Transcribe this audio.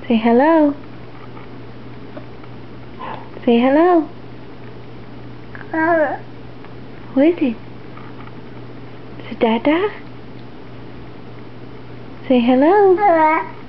Say hello. Say hello. What is it? Is it Dada? Say hello.